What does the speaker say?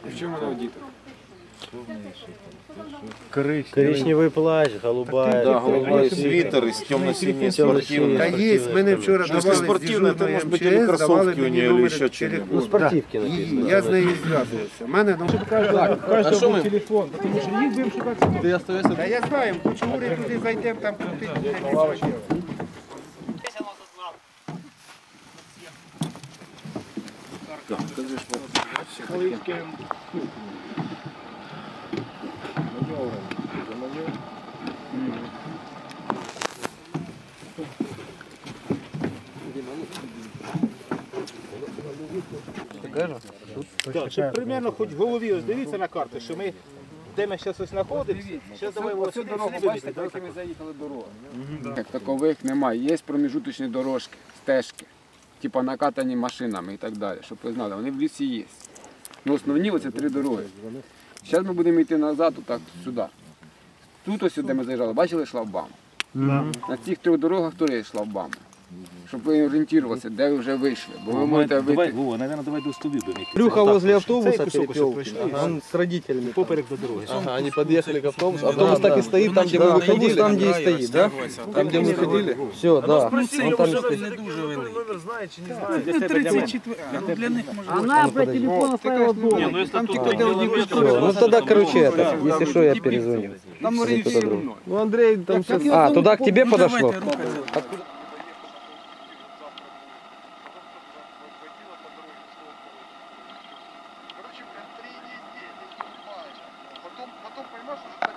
В чому вона одіта? Коричневий плащ, голубая. Да, голубой свитер из темно-синий спортивный. Та є, мене вчора Если давали з спортивный, то дежурної может быть МЧС, или давали кроссовки у мені нее, или номер еще телефону. Ну, что-нибудь. спортивки написано. Я з нею зв'язувався. У мене Каждого был телефон, потому что их будем шукать. Ты остаешься. Та я знаю, Кучугури туди зайдемо, там крутить. Так, щоб примерно хоч в голові ось дивіться на карту, що ми, де ми зараз ось знаходимося, зараз давай ось сюди бачите, так ми заїхали дорогу. Як такових немає. Є проміжуточні дорожки, стежки, типу накатані машинами і так далі, щоб ви знали, вони в лісі є. Ну, основні оце 3 дороги. Зараз ми будемо йти назад, отак, сюди. Тут ось, де ми заїжджали, бачили шлагбаум? На цих 3 дорогах теж є шлагбаум. Щоб ви орієнтувалися, де ви вже вийшли. Бо ви можете вийти. Вова, наверное, давай до столби будем. Плюха возле Цей автобуса кусок перепел. уже пришли. Он с родителями. Поперек до дороги. Ага, они подъехали к автобусу. Автобус так и стоит там, где мы Автобус выходили. там, где и стоит, да? Там, где мы ходили. Все, да. Он там и стоит. Она про телефон оставила дома. Не, ну если Там тут тільки дело не Все, ну тогда, короче, это, если что, я перезвоню. Там Или кто-то другой. Ну, Андрей там сейчас... А, туда к тебе подошло? Потом, понимаешь,